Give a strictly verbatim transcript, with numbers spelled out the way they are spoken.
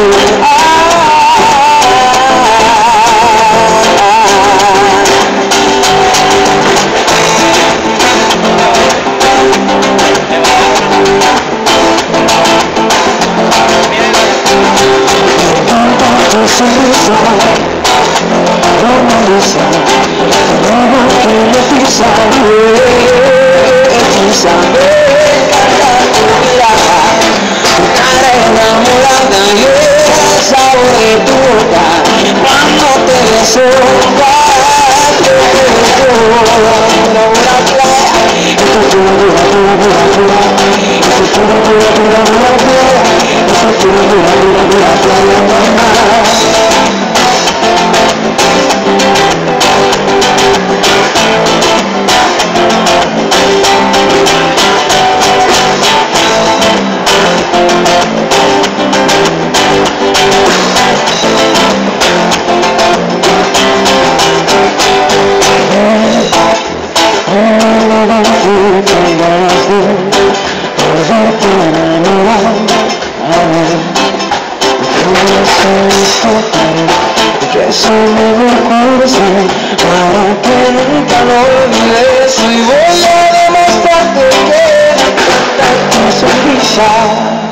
Que eso me recuerdes para que nunca lo olvides. Y voy a demostrarte que me encanta tu sonrisa.